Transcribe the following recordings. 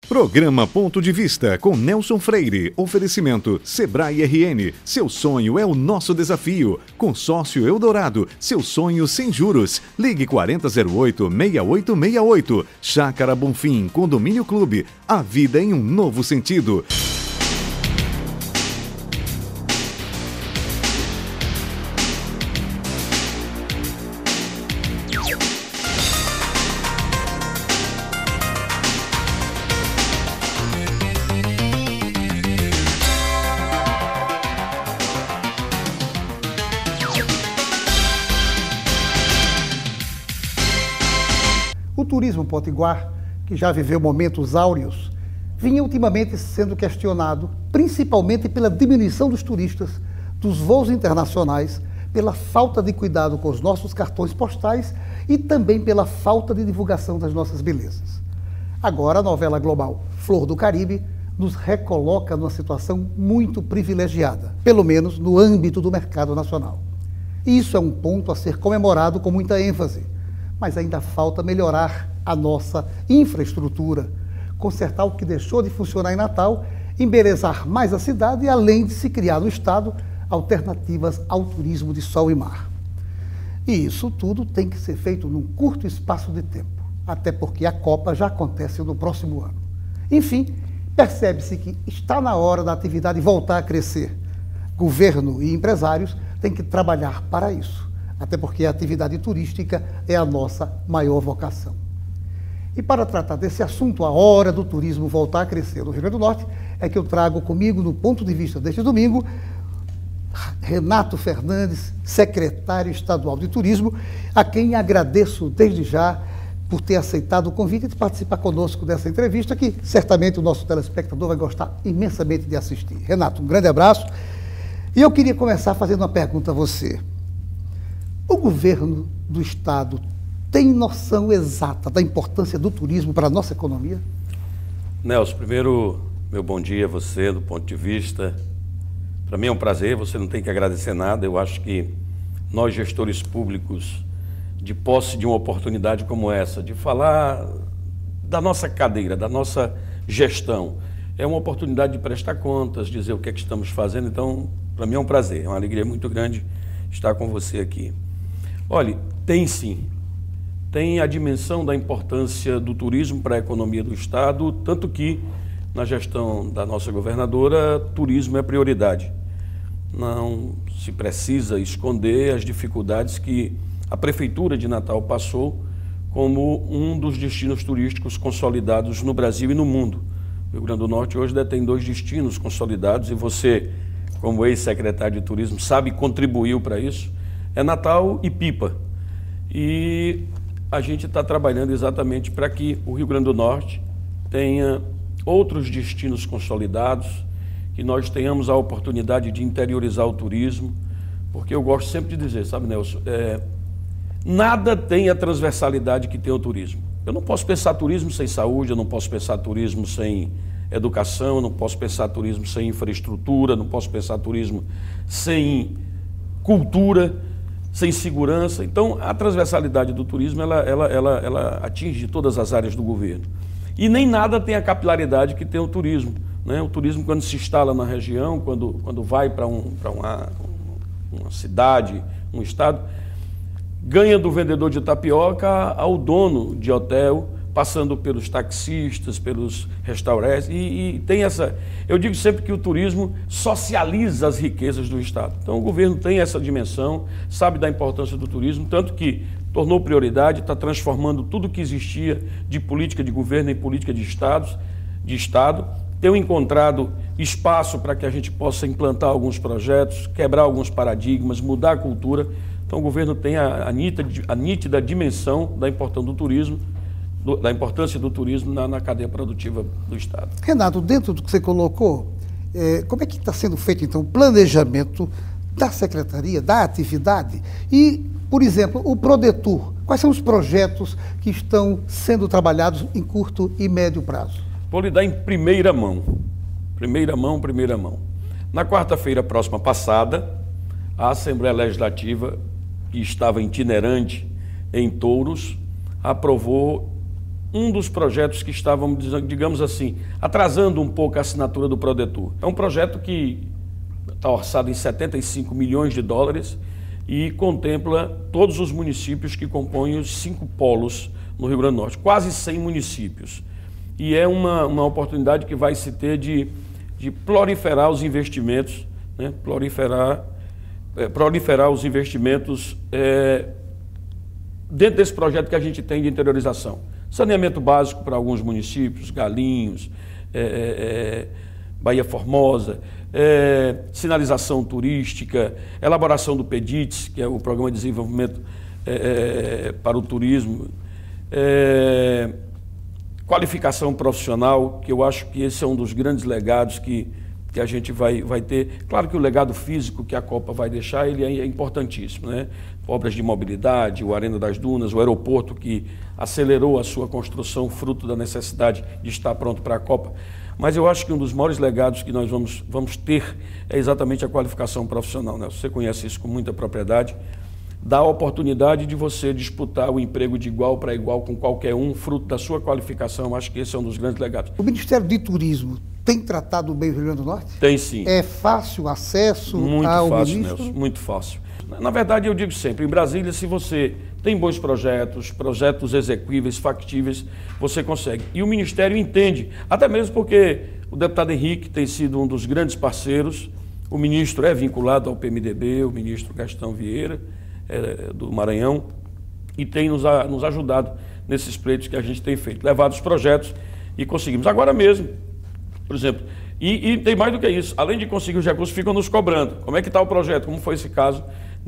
Programa Ponto de Vista com Nelson Freire. Oferecimento Sebrae RN. Seu sonho é o nosso desafio. Consórcio Eldorado. Seu sonho sem juros. Ligue 4008-6868. Chácara Bonfim. Condomínio Clube. A vida em um novo sentido. O turismo potiguar, que já viveu momentos áureos, vinha ultimamente sendo questionado, principalmente pela diminuição dos turistas, dos voos internacionais, pela falta de cuidado com os nossos cartões postais e também pela falta de divulgação das nossas belezas. Agora, a novela global Flor do Caribe nos recoloca numa situação muito privilegiada, pelo menos no âmbito do mercado nacional. E isso é um ponto a ser comemorado com muita ênfase. Mas ainda falta melhorar a nossa infraestrutura, consertar o que deixou de funcionar em Natal, embelezar mais a cidade e, além de se criar no estado, alternativas ao turismo de sol e mar. E isso tudo tem que ser feito num curto espaço de tempo, até porque a Copa já acontece no próximo ano. Enfim, percebe-se que está na hora da atividade voltar a crescer. Governo e empresários têm que trabalhar para isso. Até porque a atividade turística é a nossa maior vocação. E para tratar desse assunto, a hora do turismo voltar a crescer no Rio Grande do Norte, é que eu trago comigo, no ponto de vista deste domingo, Renato Fernandes, secretário estadual de turismo, a quem agradeço desde já por ter aceitado o convite de participar conosco dessa entrevista, que certamente o nosso telespectador vai gostar imensamente de assistir. Renato, um grande abraço. E eu queria começar fazendo uma pergunta a você. O governo do estado tem noção exata da importância do turismo para a nossa economia? Nelson, primeiro, meu bom dia a você, do ponto de vista. Para mim é um prazer, você não tem que agradecer nada. Eu acho que nós, gestores públicos, de posse de uma oportunidade como essa, de falar da nossa cadeira, da nossa gestão, é uma oportunidade de prestar contas, dizer o que é que estamos fazendo. Então, para mim é um prazer, é uma alegria muito grande estar com você aqui. Olha, tem sim, tem a dimensão da importância do turismo para a economia do estado, tanto que na gestão da nossa governadora, turismo é prioridade. Não se precisa esconder as dificuldades que a Prefeitura de Natal passou como um dos destinos turísticos consolidados no Brasil e no mundo. O Rio Grande do Norte hoje detém 2 destinos consolidados e você, como ex-secretário de Turismo, sabe, contribuiu para isso. É Natal e Pipa. E a gente está trabalhando exatamente para que o Rio Grande do Norte tenha outros destinos consolidados, que nós tenhamos a oportunidade de interiorizar o turismo, porque eu gosto sempre de dizer, sabe, Nelson, nada tem a transversalidade que tem o turismo. Eu não posso pensar turismo sem saúde, eu não posso pensar turismo sem educação, eu não posso pensar turismo sem infraestrutura, não posso pensar turismo sem cultura, sem segurança. Então, a transversalidade do turismo, ela atinge todas as áreas do governo. E nem nada tem a capilaridade que tem o turismo, né? O turismo, quando se instala na região, quando vai para uma cidade, um estado, ganha do vendedor de tapioca ao dono de hotel, passando pelos taxistas, pelos restaurantes, e tem essa... Eu digo sempre que o turismo socializa as riquezas do estado. Então o governo tem essa dimensão, sabe da importância do turismo, tanto que tornou prioridade, está transformando tudo que existia de política de governo em política de estado, tem encontrado espaço para que a gente possa implantar alguns projetos, quebrar alguns paradigmas, mudar a cultura. Então o governo tem a nítida dimensão da importância do turismo na cadeia produtiva do estado. Renato, dentro do que você colocou, como é que está sendo feito então o planejamento da secretaria, da atividade e, por exemplo, o Prodetur? Quais são os projetos que estão sendo trabalhados em curto e médio prazo? Vou lhe dar em primeira mão. Primeira mão. Na quarta-feira próxima passada, a Assembleia Legislativa, que estava itinerante em Touros, aprovou um dos projetos que estávamos, digamos assim, atrasando um pouco a assinatura do Prodetur. É um projeto que está orçado em 75 milhões de dólares e contempla todos os municípios que compõem os 5 polos no Rio Grande do Norte, quase 100 municípios. E é uma oportunidade que vai se ter de proliferar os investimentos, né? Proliferar os investimentos dentro desse projeto que a gente tem de interiorização. Saneamento básico para alguns municípios, Galinhos, Bahia Formosa, sinalização turística, elaboração do PEDITS, que é o Programa de Desenvolvimento para o Turismo, qualificação profissional, que eu acho que esse é um dos grandes legados que a gente vai ter. Claro que o legado físico que a Copa vai deixar, ele é importantíssimo, né? Obras de mobilidade, o Arena das Dunas, o aeroporto que acelerou a sua construção, fruto da necessidade de estar pronto para a Copa. Mas eu acho que um dos maiores legados que nós vamos ter é exatamente a qualificação profissional, né? Você conhece isso com muita propriedade. Dá a oportunidade de você disputar o emprego de igual para igual com qualquer um, fruto da sua qualificação. Acho que esse é um dos grandes legados. O Ministério de Turismo tem tratado bem o Rio Grande do Norte? Tem sim. É fácil o acesso ao fácil, ministro? Nelson, muito fácil. Na verdade, eu digo sempre, em Brasília, se você tem bons projetos execuíveis, factíveis, você consegue. E o Ministério entende, até mesmo porque o deputado Henrique tem sido um dos grandes parceiros, o ministro é vinculado ao PMDB, o ministro Gastão Vieira, do Maranhão, e tem nos ajudado nesses pleitos que a gente tem feito, levado os projetos e conseguimos. Agora mesmo, por exemplo, e tem mais do que isso, além de conseguir os recursos, ficam nos cobrando. Como é que está o projeto? Como foi esse caso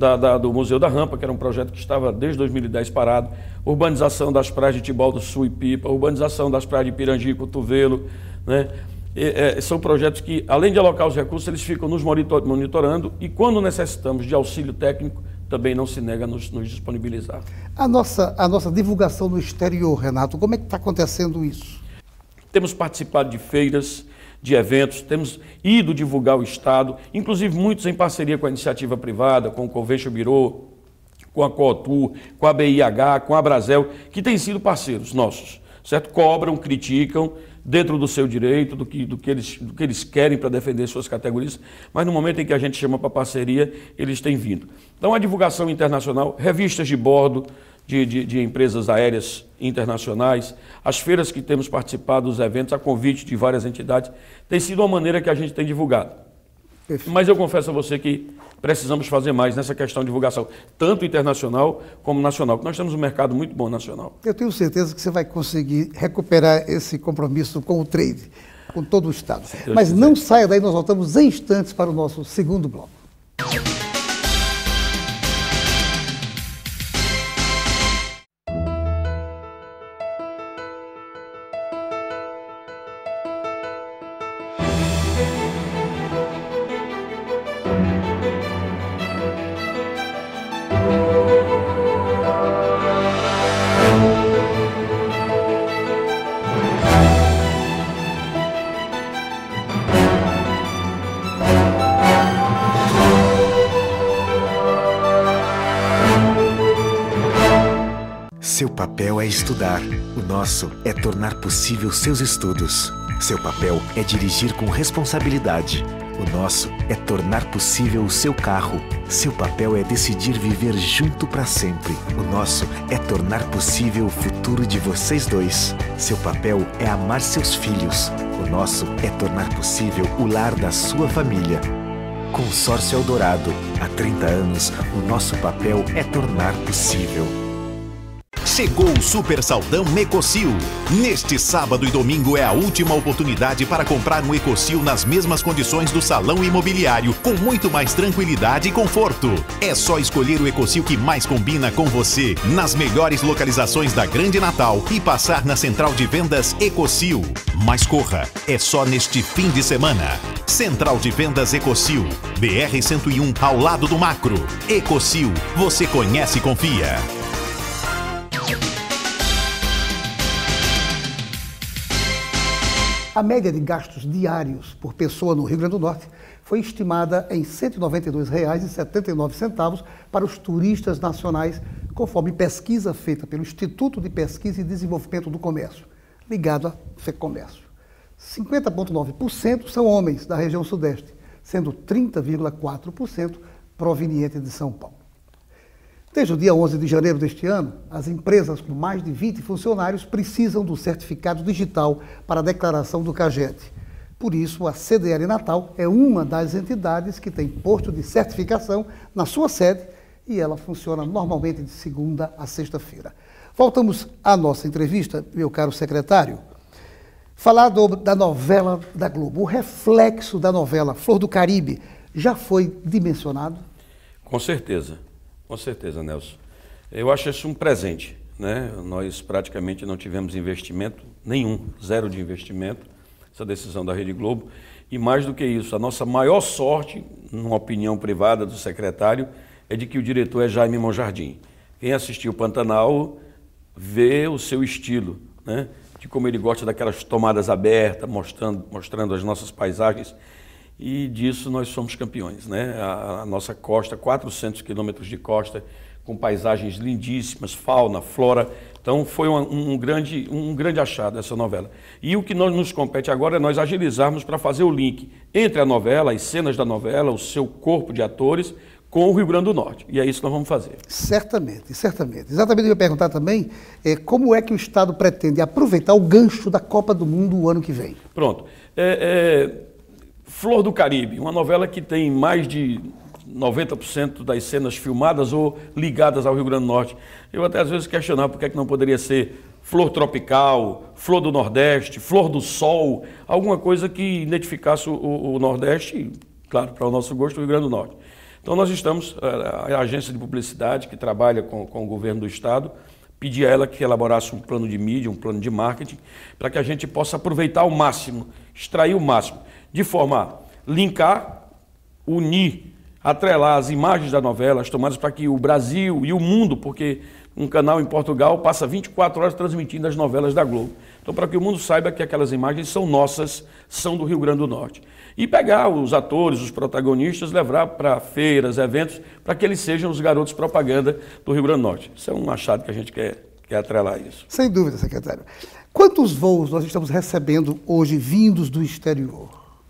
do Museu da Rampa, que era um projeto que estava desde 2010 parado, urbanização das praias de Tibau do Sul e Pipa, urbanização das praias de Pirangi e Cotovelo, né? São projetos que, além de alocar os recursos, eles ficam nos monitorando e, quando necessitamos de auxílio técnico, também não se nega a nos disponibilizar. A nossa divulgação no exterior, Renato, como é que está acontecendo isso? Temos participado de feiras, de eventos, temos ido divulgar o Estado, inclusive muitos em parceria com a iniciativa privada, com o Convention Bureau, com a Cotur, com a BIH, com a Brasel, que têm sido parceiros nossos, certo? Cobram, criticam, dentro do seu direito, do que eles querem para defender suas categorias, mas no momento em que a gente chama para parceria, eles têm vindo. Então, a divulgação internacional, revistas de bordo de empresas aéreas internacionais, as feiras que temos participado dos eventos, a convite de várias entidades, tem sido uma maneira que a gente tem divulgado. Mas eu confesso a você que precisamos fazer mais nessa questão de divulgação, tanto internacional como nacional, porque nós temos um mercado muito bom nacional. Eu tenho certeza que você vai conseguir recuperar esse compromisso com o trade, com todo o Estado. Mas não saia daí, nós voltamos em instantes para o nosso segundo bloco. Seu papel é estudar, o nosso é tornar possível seus estudos. Seu papel é dirigir com responsabilidade, o nosso é tornar possível o seu carro. Seu papel é decidir viver junto para sempre. O nosso é tornar possível o futuro de vocês dois. Seu papel é amar seus filhos. O nosso é tornar possível o lar da sua família. Consórcio Eldorado. Há 30 anos, o nosso papel é tornar possível. Chegou o Super Saldão Ecocil. Neste sábado e domingo é a última oportunidade para comprar um Ecocil nas mesmas condições do salão imobiliário, com muito mais tranquilidade e conforto. É só escolher o Ecocil que mais combina com você, nas melhores localizações da Grande Natal e passar na central de vendas Ecocil. Mas corra, é só neste fim de semana. Central de vendas Ecocil, BR-101 ao lado do Macro. Ecocil, você conhece e confia. A média de gastos diários por pessoa no Rio Grande do Norte foi estimada em R$ 192,79 para os turistas nacionais conforme pesquisa feita pelo Instituto de Pesquisa e Desenvolvimento do Comércio, ligado à FEComércio. 50,9% são homens da região sudeste, sendo 30,4% provenientes de São Paulo. Desde o dia 11 de janeiro deste ano, as empresas com mais de 20 funcionários precisam do certificado digital para a declaração do CAGED. Por isso, a CDL Natal é uma das entidades que tem posto de certificação na sua sede e ela funciona normalmente de segunda a sexta-feira. Voltamos à nossa entrevista, meu caro secretário. Falar da novela da Globo, o reflexo da novela Flor do Caribe já foi dimensionado? Com certeza, Nelson. Eu acho isso um presente, né? Nós praticamente não tivemos investimento nenhum, zero de investimento, essa decisão da Rede Globo. E mais do que isso, a nossa maior sorte, numa opinião privada do secretário, é de que o diretor é Jaime Monjardim. Quem assistiu Pantanal vê o seu estilo, né? De como ele gosta daquelas tomadas abertas, mostrando as nossas paisagens, e disso nós somos campeões, né? A nossa costa, 400 quilômetros de costa, com paisagens lindíssimas, fauna, flora. Então foi um grande achado essa novela. E o que nos compete agora é nós agilizarmos para fazer o link entre a novela, as cenas da novela, o seu corpo de atores, com o Rio Grande do Norte. E é isso que nós vamos fazer. Certamente. Exatamente, eu ia perguntar também como é que o Estado pretende aproveitar o gancho da Copa do Mundo o ano que vem. Pronto. Flor do Caribe, uma novela que tem mais de 90% das cenas filmadas ou ligadas ao Rio Grande do Norte. Eu até às vezes questionava por que não poderia ser Flor Tropical, Flor do Nordeste, Flor do Sol, alguma coisa que identificasse o Nordeste, claro, para o nosso gosto, o Rio Grande do Norte. Então nós estamos, a agência de publicidade que trabalha com o governo do Estado, pedi a ela que elaborasse um plano de mídia, um plano de marketing, para que a gente possa aproveitar ao máximo, extrair o máximo, de forma a linkar, unir, atrelar as imagens da novela, as tomadas para que o Brasil e o mundo, porque um canal em Portugal passa 24 horas transmitindo as novelas da Globo. Então, para que o mundo saiba que aquelas imagens são nossas, são do Rio Grande do Norte. E pegar os atores, os protagonistas, levar para feiras, eventos, para que eles sejam os garotos propaganda do Rio Grande do Norte. Isso é um achado que a gente quer atrelar isso. Sem dúvida, secretário. Quantos voos nós estamos recebendo hoje vindos do exterior?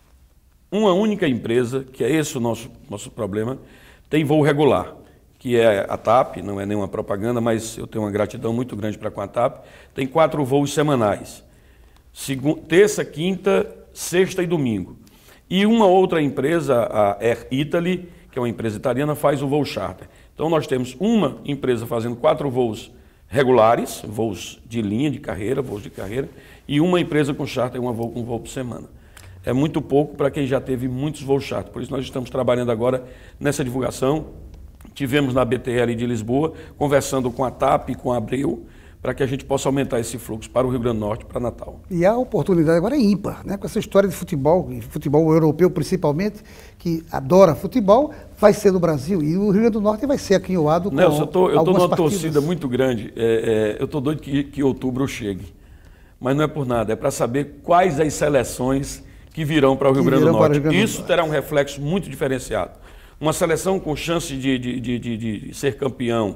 Uma única empresa, que é esse o nosso problema, tem voo regular, que é a TAP, não é nenhuma propaganda, mas eu tenho uma gratidão muito grande para com a TAP, tem 4 voos semanais, terça, quinta, sexta e domingo. E uma outra empresa, a Air Italy, que é uma empresa italiana, faz o voo charter. Então nós temos uma empresa fazendo 4 voos regulares, voos de linha, de carreira, voos de carreira, e uma empresa com charter, um voo por semana. É muito pouco para quem já teve muitos voos charter, por isso nós estamos trabalhando agora nessa divulgação. Tivemos na BTL de Lisboa, conversando com a TAP e com a Abreu, para que a gente possa aumentar esse fluxo para o Rio Grande do Norte, para Natal. E a oportunidade agora é ímpar, né? Com essa história de futebol, e futebol europeu principalmente, que adora futebol, vai ser no Brasil, e o Rio Grande do Norte vai ser aquinhoado com Nelson, eu estou numa partidas. torcida muito grande, eu estou doido que outubro chegue, mas não é por nada, é para saber quais as seleções que virão para o Rio Grande do Norte. Isso terá um reflexo muito diferenciado. Uma seleção com chance de ser campeã,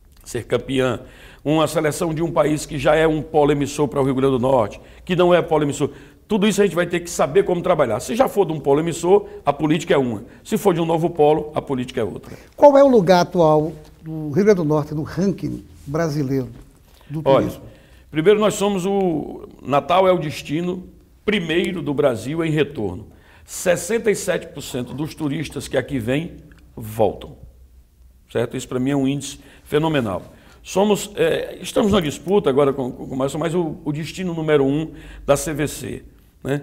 uma seleção de um país que já é um polo emissor para o Rio Grande do Norte, que não é polo emissor. Tudo isso a gente vai ter que saber como trabalhar. Se já for de um polo emissor, a política é uma. Se for de um novo polo, a política é outra. Qual é o lugar atual do Rio Grande do Norte no ranking brasileiro do turismo? Olha, primeiro nós somos Natal é o destino primeiro do Brasil em retorno. 67% dos turistas que aqui vêm voltam. Certo? Isso para mim é um índice fenomenal. Estamos na disputa agora com o Márcio, mas o destino número 1 da CVC. Né?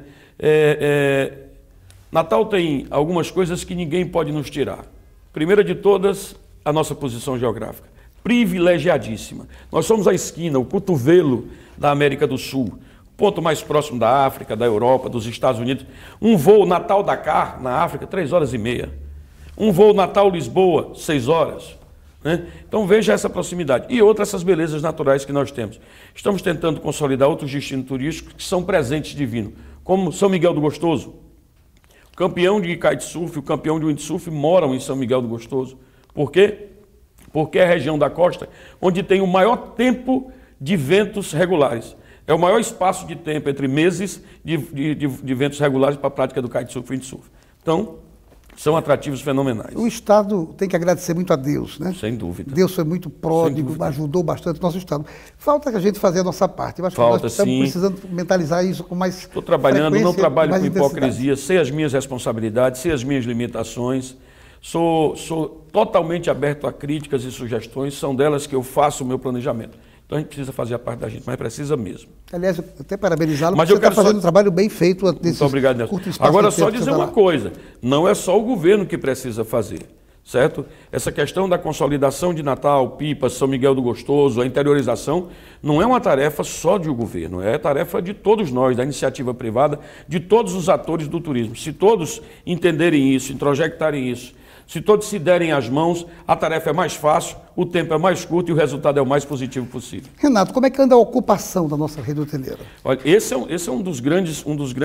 Natal tem algumas coisas que ninguém pode nos tirar. Primeira de todas, a nossa posição geográfica. Privilegiadíssima. Nós somos a esquina, o cotovelo da América do Sul. Ponto mais próximo da África, da Europa, dos Estados Unidos. Um voo Natal-Dakar, na África, 3 horas e meia. Um voo Natal-Lisboa, 6 horas. Né? Então veja essa proximidade. E outras, essas belezas naturais que nós temos. Estamos tentando consolidar outros destinos turísticos que são presentes divinos, como São Miguel do Gostoso. O campeão de kitesurf, o campeão de windsurf moram em São Miguel do Gostoso. Por quê? porque é a região da costa onde tem o maior tempo de ventos regulares. É o maior espaço de tempo entre meses de ventos regulares para a prática do kitesurf e windsurf. Então, são atrativos fenomenais. O Estado tem que agradecer muito a Deus, né? Sem dúvida. Deus foi muito pródigo, ajudou bastante o nosso Estado. Falta que a gente fazer a nossa parte. Eu acho que nós estamos precisando mentalizar isso com mais Estou trabalhando, não trabalho com intensidade. hipocrisia, sei as minhas responsabilidades, sei as minhas limitações. Sou totalmente aberto a críticas e sugestões, são delas que eu faço o meu planejamento. Então a gente precisa fazer a parte da gente, mas precisa mesmo. Aliás, eu até parabenizá-lo, Mas porque você está fazendo só... um trabalho bem feito nesse Muito obrigado, Nelson. curto espaço Agora, de tempo só que dizer você uma dá lá. coisa, não é só o governo que precisa fazer, certo? Essa questão da consolidação de Natal, Pipa, São Miguel do Gostoso, a interiorização, não é uma tarefa só do governo, é tarefa de todos nós, da iniciativa privada, de todos os atores do turismo. Se todos entenderem isso, introjectarem isso, se todos se derem as mãos, a tarefa é mais fácil, o tempo é mais curto e o resultado é o mais positivo possível. Renato, como é que anda a ocupação da nossa rede hoteleira? Olha, esse é um dos grandes,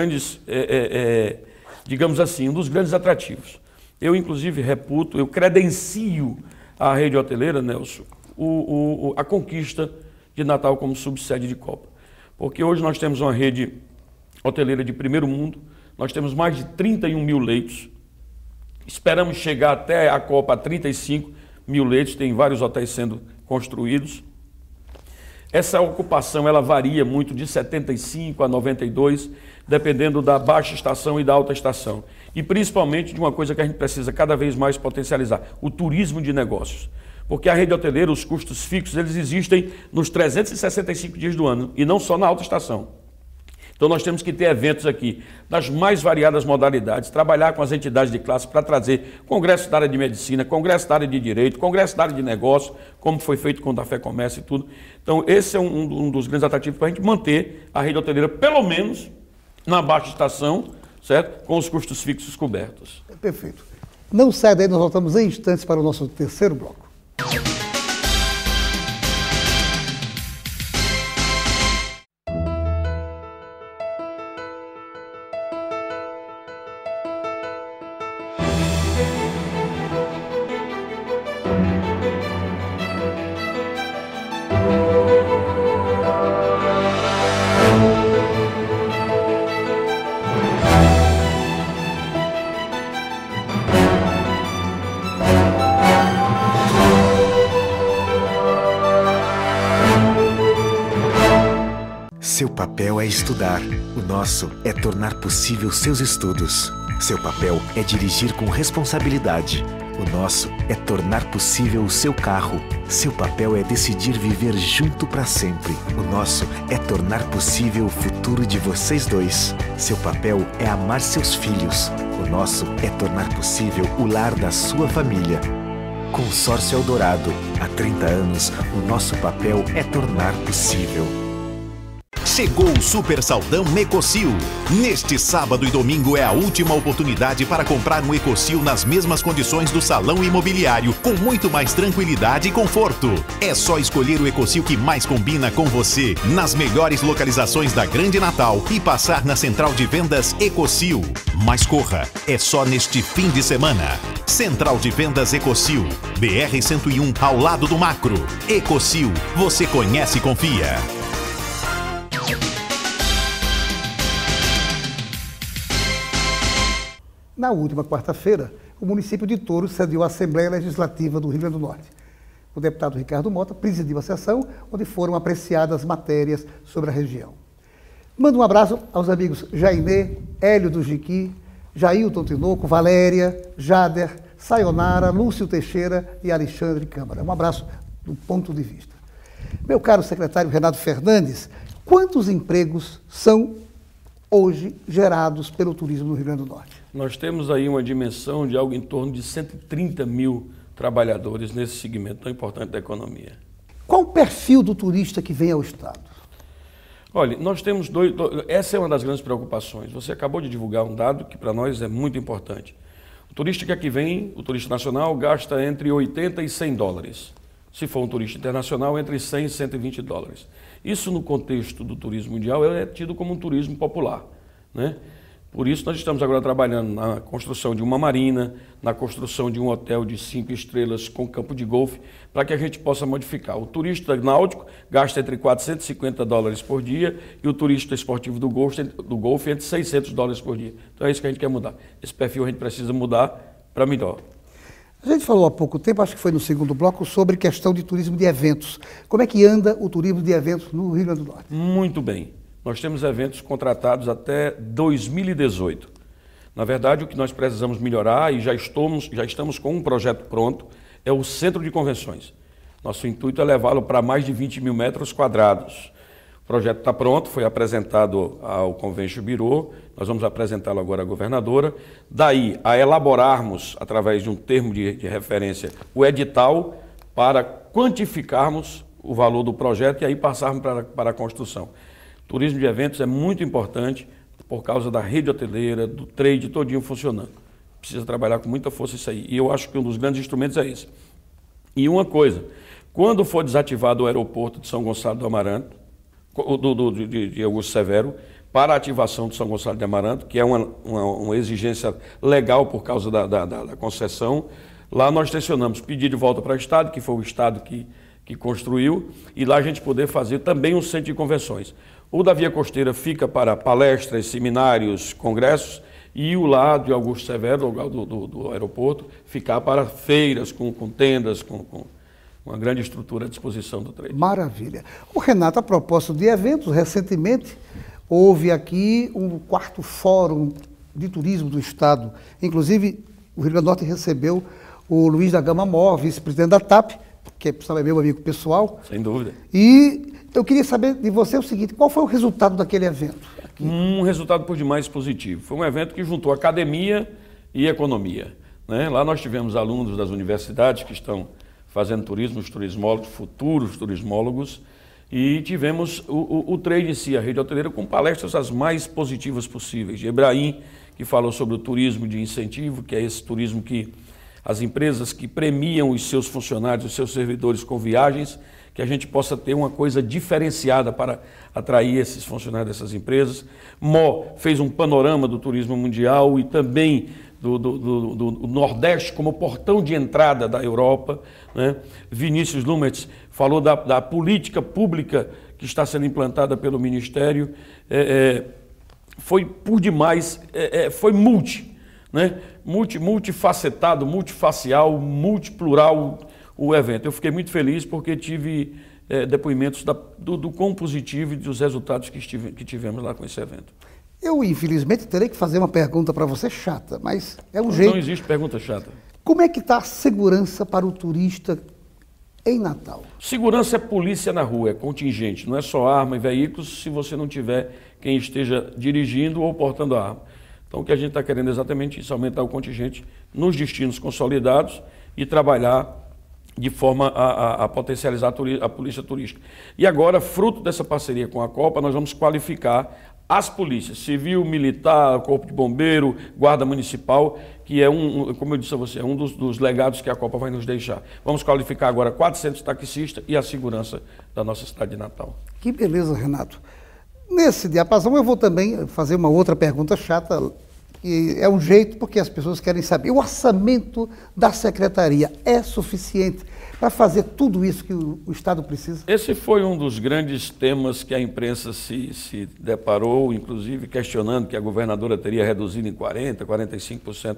digamos assim, um dos grandes atrativos. Eu, inclusive, reputo, eu credencio à rede hoteleira, Nelson, a conquista de Natal como subsede de Copa. Porque hoje nós temos uma rede hoteleira de primeiro mundo, nós temos mais de 31 mil leitos. Esperamos chegar até a Copa a 35 mil leitos, tem vários hotéis sendo construídos. Essa ocupação ela varia muito de 75 a 92, dependendo da baixa estação e da alta estação. E principalmente de uma coisa que a gente precisa cada vez mais potencializar, o turismo de negócios. Porque a rede hoteleira, os custos fixos, eles existem nos 365 dias do ano e não só na alta estação. Então nós temos que ter eventos aqui das mais variadas modalidades, trabalhar com as entidades de classe para trazer congresso da área de medicina, congresso da área de direito, congresso da área de negócio, como foi feito com o da Fé Comércio e tudo. Então esse é um dos grandes atrativos para a gente manter a rede hoteleira, pelo menos na baixa estação, certo? Com os custos fixos cobertos. Perfeito. Não sai daí, nós voltamos em instantes para o nosso terceiro bloco. Seu papel é estudar, o nosso é tornar possível seus estudos. Seu papel é dirigir com responsabilidade, o nosso é tornar possível o seu carro. Seu papel é decidir viver junto para sempre. O nosso é tornar possível o futuro de vocês dois. Seu papel é amar seus filhos. O nosso é tornar possível o lar da sua família. Consórcio Eldorado. Há 30 anos, o nosso papel é tornar possível. Chegou o Super Saldão Mecocil. Neste sábado e domingo é a última oportunidade para comprar um Ecocil nas mesmas condições do salão imobiliário, com muito mais tranquilidade e conforto. É só escolher o Ecocil que mais combina com você, nas melhores localizações da Grande Natal e passar na central de vendas Ecocil. Mas corra, é só neste fim de semana. Central de vendas Ecocil, BR-101 ao lado do Macro. Ecocil, você conhece e confia. Na última quarta-feira, o município de Touros cediu a Assembleia Legislativa do Rio Grande do Norte. O deputado Ricardo Mota presidiu a sessão, onde foram apreciadas matérias sobre a região. Mando um abraço aos amigos Jainê, Hélio do Jiqui, Jailton Tinoco, Valéria, Jader, Sayonara, Lúcio Teixeira e Alexandre Câmara. Um abraço do ponto de vista. Meu caro secretário Renato Fernandes, quantos empregos são hoje gerados pelo turismo no Rio Grande do Norte? Nós temos aí uma dimensão de algo em torno de 130 mil trabalhadores nesse segmento tão importante da economia. Qual o perfil do turista que vem ao Estado? Olha, nós temos essa é uma das grandes preocupações. Você acabou de divulgar um dado que para nós é muito importante. O turista que aqui vem, o turista nacional, gasta entre 80 e 100 dólares. Se for um turista internacional, entre 100 e 120 dólares. Isso no contexto do turismo mundial é tido como um turismo popular, né? Por isso nós estamos agora trabalhando na construção de uma marina, na construção de um hotel de 5 estrelas com campo de golfe, para que a gente possa modificar. O turista náutico gasta entre $450 por dia e o turista esportivo do golfe entre $600 por dia. Então é isso que a gente quer mudar. Esse perfil a gente precisa mudar para melhor. A gente falou há pouco tempo, acho que foi no segundo bloco, sobre questão de turismo de eventos. Como é que anda o turismo de eventos no Rio Grande do Norte? Muito bem. Nós temos eventos contratados até 2018. Na verdade, o que nós precisamos melhorar, e já estamos com um projeto pronto, é o centro de convenções. Nosso intuito é levá-lo para mais de 20 mil metros quadrados. O projeto está pronto, foi apresentado ao Convention Bureau, nós vamos apresentá-lo agora à governadora. Daí a elaborarmos, através de um termo de referência, o edital para quantificarmos o valor do projeto e aí passarmos para a construção. Turismo de eventos é muito importante por causa da rede hoteleira, do trade todinho funcionando. Precisa trabalhar com muita força isso aí. E eu acho que um dos grandes instrumentos é esse. E uma coisa, quando for desativado o aeroporto de São Gonçalo do Amaranto, de Augusto Severo, para a ativação de São Gonçalo de Amaranto, que é uma exigência legal por causa da concessão, lá nós tensionamos pedir de volta para o Estado, que foi o Estado que construiu, e lá a gente poder fazer também um centro de convenções. O da Via Costeira fica para palestras, seminários, congressos, e o lá de Augusto Severo, do aeroporto, ficar para feiras, com tendas, com uma grande estrutura à disposição do trade. Maravilha. O Renato, a propósito de eventos, recentemente houve aqui um 4º Fórum de Turismo do Estado. Inclusive, o Rio Grande do Norte recebeu o Luiz da Gama Mor, vice-presidente da TAP, que é meu amigo pessoal. Sem dúvida. E eu queria saber de você o seguinte, qual foi o resultado daquele evento? Um resultado por demais positivo. Foi um evento que juntou academia e economia, né? Lá nós tivemos alunos das universidades que estão fazendo turismo, os turismólogos, futuros turismólogos, e tivemos o trade em si, a rede hoteleira, com palestras as mais positivas possíveis. De Ebrahim, que falou sobre o turismo de incentivo, que é esse turismo que as empresas que premiam os seus funcionários, os seus servidores com viagens, que a gente possa ter uma coisa diferenciada para atrair esses funcionários dessas empresas. Mó fez um panorama do turismo mundial e também do Nordeste como portão de entrada da Europa, né? Vinícius Lumertz falou da política pública que está sendo implantada pelo Ministério. Foi por demais, foi multifacetado, multifacial, multiplural o evento. Eu fiquei muito feliz porque tive depoimentos do quão positivo e dos resultados que tivemos lá com esse evento. Eu, infelizmente, terei que fazer uma pergunta para você chata, mas é um jeito. Não existe pergunta chata. Como é que está a segurança para o turista em Natal? Segurança é polícia na rua, é contingente, não é só arma e veículos se você não tiver quem esteja dirigindo ou portando a arma. Então o que a gente está querendo é exatamente isso, aumentar o contingente nos destinos consolidados e trabalhar de forma a potencializar a polícia turística. E agora, fruto dessa parceria com a Copa, nós vamos qualificar as polícias, civil, militar, corpo de bombeiro, guarda municipal, que é como eu disse a você, é um dos legados que a Copa vai nos deixar. Vamos qualificar agora 400 taxistas e a segurança da nossa cidade de Natal. Que beleza, Renato. Nesse diapasão eu vou também fazer uma outra pergunta chata, que é um jeito porque as pessoas querem saber. O orçamento da secretaria é suficiente para fazer tudo isso que o Estado precisa? Esse foi um dos grandes temas que a imprensa se deparou, inclusive questionando que a governadora teria reduzido em 40%, 45%.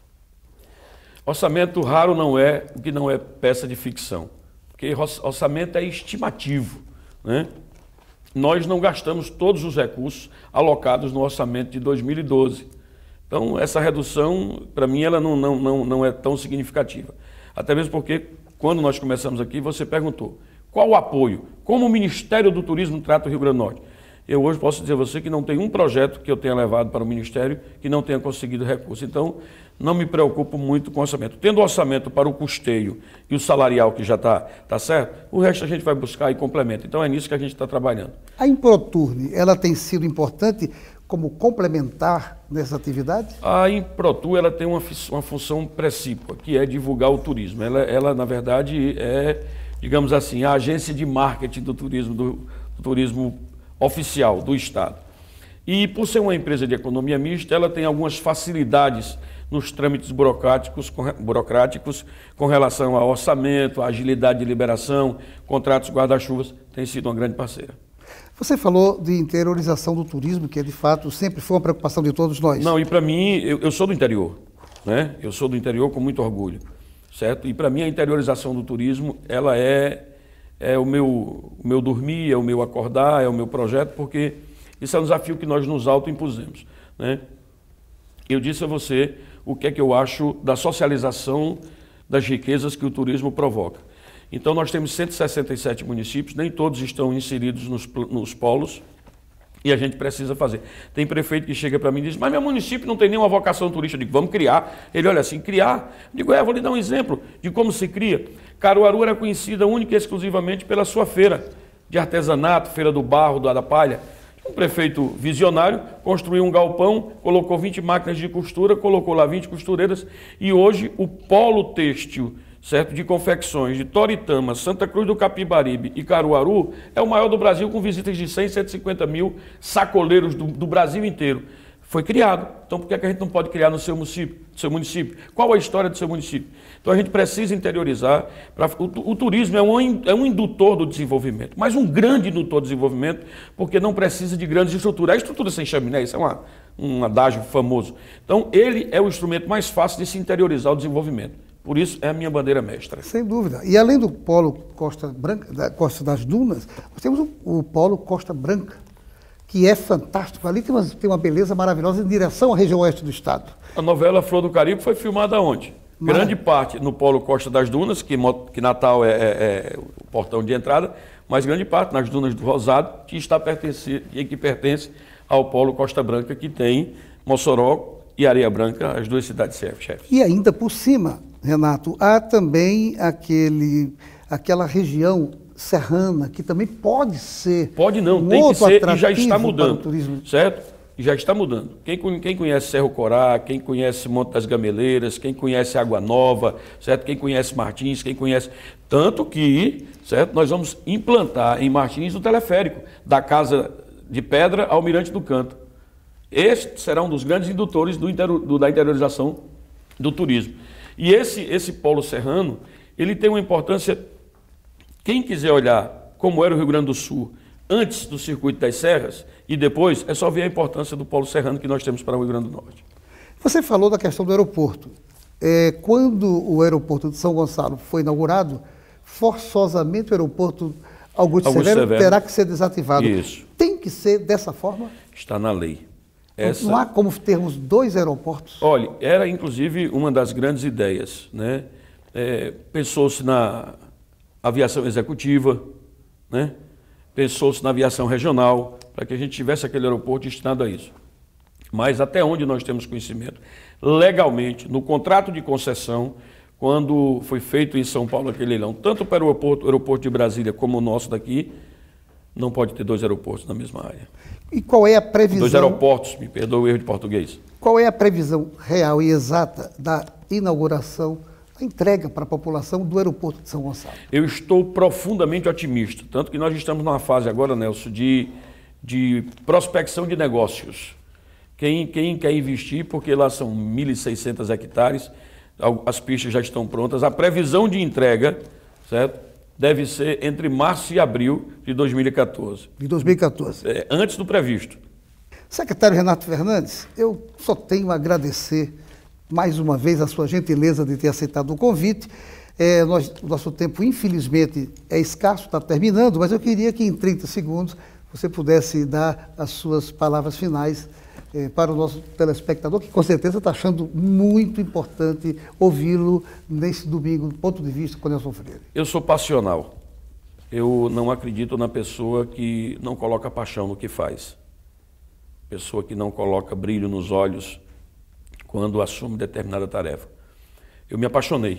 Orçamento raro não é o que não é peça de ficção, porque orçamento é estimativo, né? Nós não gastamos todos os recursos alocados no orçamento de 2012. Então, essa redução, para mim, ela não é tão significativa. Até mesmo porque, quando nós começamos aqui, você perguntou, qual o apoio? Como o Ministério do Turismo trata o Rio Grande do Norte? Eu hoje posso dizer a você que não tem um projeto que eu tenha levado para o Ministério que não tenha conseguido recurso. Então, não me preocupo muito com o orçamento. Tendo orçamento para o custeio e o salarial que já está certo, o resto a gente vai buscar e complementa. Então, é nisso que a gente está trabalhando. A Improturne, ela tem sido importante como complementar nessa atividade? A Improtur, ela tem uma função precípua, que é divulgar o turismo. Ela na verdade, é, digamos assim, a agência de marketing do turismo oficial do Estado. E por ser uma empresa de economia mista, ela tem algumas facilidades nos trâmites burocráticos com relação ao orçamento, à agilidade de liberação, contratos guarda-chuvas, tem sido uma grande parceira. Você falou de interiorização do turismo, que de fato sempre foi uma preocupação de todos nós. Não, e para mim, eu sou do interior, né? Eu sou do interior com muito orgulho, certo? E para mim a interiorização do turismo, ela é o meu dormir, é o meu acordar, é o meu projeto, porque isso é um desafio que nós nos autoimpusemos, né? Eu disse a você o que é que eu acho da socialização das riquezas que o turismo provoca. Então nós temos 167 municípios, nem todos estão inseridos nos polos, e a gente precisa fazer. Tem prefeito que chega para mim e diz, mas meu município não tem nenhuma vocação turística. Eu digo, vamos criar. Ele olha assim, criar? Eu digo, vou lhe dar um exemplo de como se cria. Caruaru era conhecida única e exclusivamente pela sua feira de artesanato, feira do barro, da palha. Um prefeito visionário construiu um galpão, colocou 20 máquinas de costura, colocou lá 20 costureiras, e hoje o polo têxtil, certo, de confecções de Toritama, Santa Cruz do Capibaribe e Caruaru é o maior do Brasil, com visitas de 100, 150 mil sacoleiros do Brasil inteiro. Foi criado. Então por que a gente não pode criar no seu município? Qual a história do seu município? Então a gente precisa interiorizar. O turismo é um indutor do desenvolvimento, mas um grande indutor do desenvolvimento, porque não precisa de grandes estruturas. A estrutura sem chaminé, isso é um adágio famoso. Então ele é o instrumento mais fácil de se interiorizar o desenvolvimento. Por isso é a minha bandeira mestra. Sem dúvida. E além do polo Costa Branca, da Costa das Dunas, nós temos o polo Costa Branca, que é fantástico. Ali tem uma beleza maravilhosa em direção à região oeste do estado. A novela Flor do Caribe foi filmada onde? Grande parte no polo Costa das Dunas, que Natal é o portão de entrada, mas grande parte nas Dunas do Rosado, que pertence ao polo Costa Branca, que tem Mossoró e Areia Branca, as duas cidades chefes. E ainda por cima, Renato, há também aquela região serrana, que também pode ser. Pode não, tem que ser e já está mudando, certo? Já está mudando. Quem conhece Cerro Corá, quem conhece Monte das Gameleiras, quem conhece Água Nova, certo? Quem conhece Martins, quem conhece... Tanto que, certo, nós vamos implantar em Martins o teleférico, da Casa de Pedra ao Mirante do Canto. Este será um dos grandes indutores da interiorização do turismo. E esse polo serrano, ele tem uma importância... Quem quiser olhar como era o Rio Grande do Sul antes do Circuito das Serras e depois, é só ver a importância do polo serrano que nós temos para o Rio Grande do Norte. Você falou da questão do aeroporto. Quando o aeroporto de São Gonçalo foi inaugurado, forçosamente o aeroporto Augusto Severo terá que ser desativado. Isso. Tem que ser dessa forma? Está na lei. Não há como termos dois aeroportos? Olha, era inclusive uma das grandes ideias, né? Pensou-se na aviação executiva, né? Pensou-se na aviação regional, para que a gente tivesse aquele aeroporto destinado a isso. Mas até onde nós temos conhecimento, legalmente, no contrato de concessão, quando foi feito em São Paulo aquele leilão, tanto para o aeroporto de Brasília como o nosso daqui, não pode ter dois aeroportos na mesma área. E qual é a previsão... Dois aeroportos, me perdoa o erro de português. Qual é a previsão real e exata da inauguração, a entrega para a população do aeroporto de São Gonçalo? Eu estou profundamente otimista, tanto que nós estamos numa fase agora, Nelson, de prospecção de negócios. Quem quer investir, porque lá são 1.600 hectares, as pistas já estão prontas, a previsão de entrega, certo, deve ser entre março e abril de 2014. De 2014. Antes do previsto. Secretário Renato Fernandes, eu só tenho a agradecer mais uma vez a sua gentileza de ter aceitado o convite. O nosso tempo, infelizmente, é escasso, está terminando, mas eu queria que em 30 segundos você pudesse dar as suas palavras finais para o nosso telespectador, que com certeza está achando muito importante ouvi-lo nesse domingo, do ponto de vista com Nelson Freire. Eu sou passional. Eu não acredito na pessoa que não coloca paixão no que faz. Pessoa que não coloca brilho nos olhos quando assume determinada tarefa. Eu me apaixonei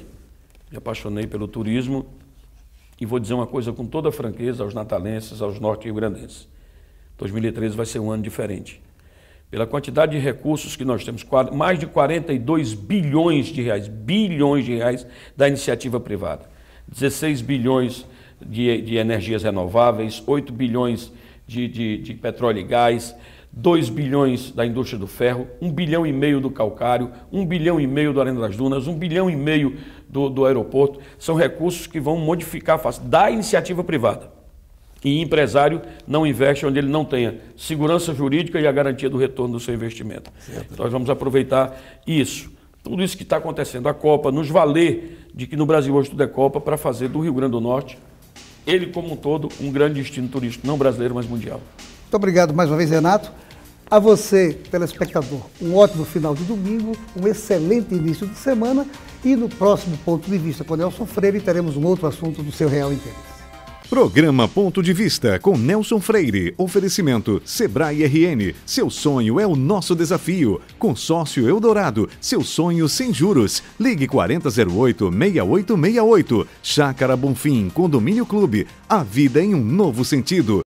pelo turismo e vou dizer uma coisa com toda franqueza aos natalenses, aos norte-riograndenses. 2013 vai ser um ano diferente. Pela quantidade de recursos que nós temos, mais de 42 bilhões de reais da iniciativa privada, 16 bilhões de energias renováveis, 8 bilhões de petróleo e gás, 2 bilhões da indústria do ferro, 1,5 bilhão do calcário, 1,5 bilhão do Arena das Dunas, 1,5 bilhão do aeroporto. São recursos que vão modificar a face da iniciativa privada. E empresário não investe onde ele não tenha segurança jurídica e a garantia do retorno do seu investimento. Certo. Nós vamos aproveitar isso. Tudo isso que está acontecendo, a Copa, nos valer de que no Brasil hoje tudo é Copa, para fazer do Rio Grande do Norte, ele como um todo, um grande destino turístico, não brasileiro, mas mundial. Muito obrigado mais uma vez, Renato. A você, telespectador, um ótimo final de domingo, um excelente início de semana e no próximo Ponto de Vista com Nelson Freire teremos um outro assunto do seu real interesse. Programa Ponto de Vista com Nelson Freire. Oferecimento Sebrae RN. Seu sonho é o nosso desafio. Consórcio Eldorado. Seu sonho sem juros. Ligue 4008-6868. Chácara Bonfim. Condomínio Clube. A vida em um novo sentido.